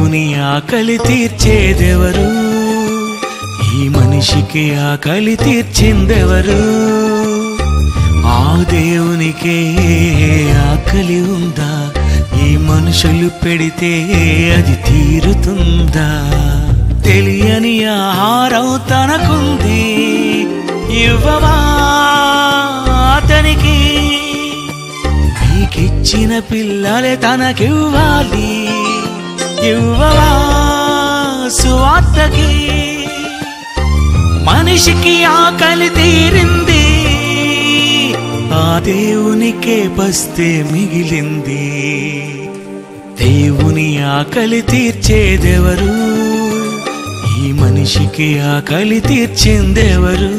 దేవుని ఆకలి తీర్చేదెవరు? ఈ మనిషికి ఆకలి తీర్చిందెవరు? ఆ దేవునికే ఆకలి ఉందా? ఈ మనుషులు పెడితే అది తీరుతుందా? తెలియని ఆహారం తనకుంది, ఇవ్వవా అతనికి? నీకిచ్చిన పిల్లలే తనకివ్వాలి, ఇవ్వవా సువార్తకి? మనిషికి ఆకలి తీరింది, ఆ దేవునికే పస్తే మిగిలింది. దేవుని ఆకలి తీర్చేదెవరు? ఈ మనిషికి ఆకలి తీర్చిందెవరు?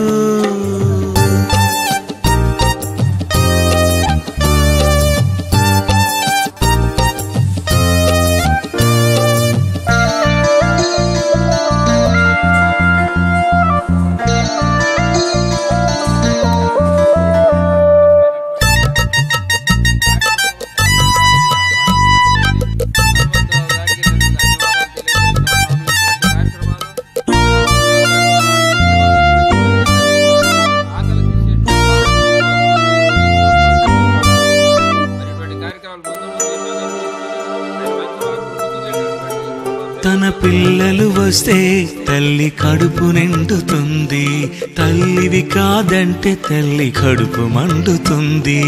తన పిల్లలు వస్తే తల్లి కడుపు నిండుతుంది, తల్లివి కాదంటే తల్లి కడుపు మండుతుంది.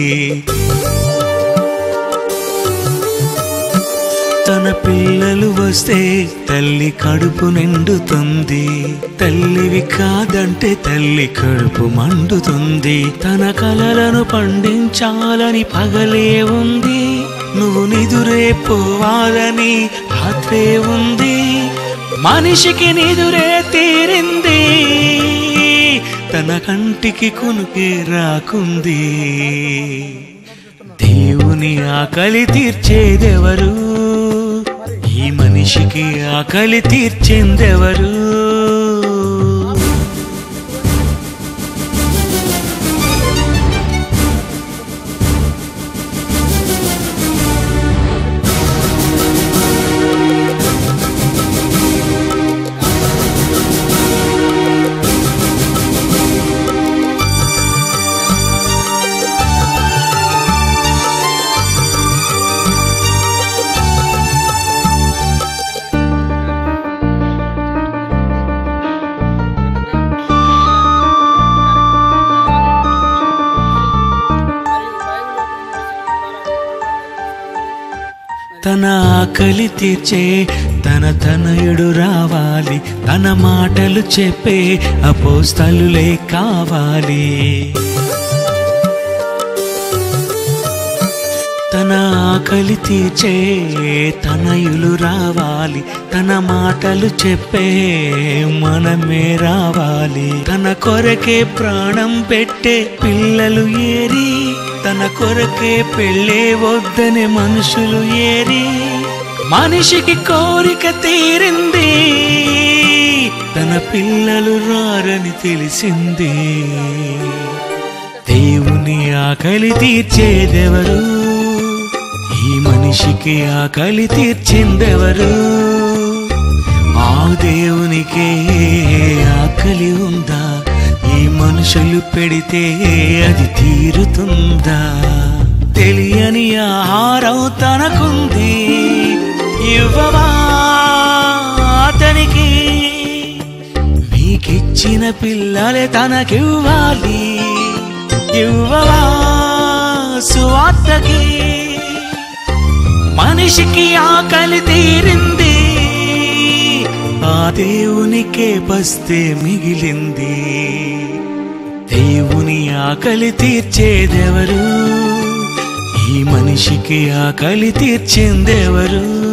తన పిల్లలు వస్తే తల్లి కడుపు నిండుతుంది, తల్లివి కాదంటే తల్లి కడుపు మండుతుంది. తన కలలను పండించాలని పగలే ఉంది, నువ్వు నిదురే పోవాలని రాత్రే ఉంది. మనిషికి నిదురే తీరింది, తన కంటికి కునుకే రాకుంది. దేవుని ఆకలి తీర్చేదెవరు? ఈ మనిషికి ఆకలి తీర్చిందెవరు? తన ఆకలి తీర్చే తన తనయుడు రావాలి, తన మాటలు చెప్పే అపోస్తలులే కావాలి. తన ఆకలి తీర్చే తనయులు రావాలి, తన మాటలు చెప్పే మనమే రావాలి. తన కొరకే ప్రాణం పెట్టే పిల్లలు ఏరి, తన కొరకే పెళ్ళే వద్దనే మనుషులు ఏరి. మనిషికి కోరిక తీరింది, తన పిల్లలు రారని తెలిసింది. దేవుని ఆకలి తీర్చేదెవరు? ఈ మనిషికి ఆకలి తీర్చిందెవరు? ఆ దేవునికే ఆకలి ఉందా? ఈ మనుషులు పెడితే అది తీరుతుందా? తెలియని ఆహారం తనకుంది, ఇవ్వవా అతనికి? మీకిచ్చిన పిల్లలే తనకివ్వాలి, ఇవ్వవా సువార్తకి? మనిషికి ఆకలి తీరింది, ఆ దేవునికే పస్తే మిగిలింది. దేవుని ఆకలి తీర్చేదెవరు? ఈ మనిషికి ఆకలి తీర్చిందెవరు?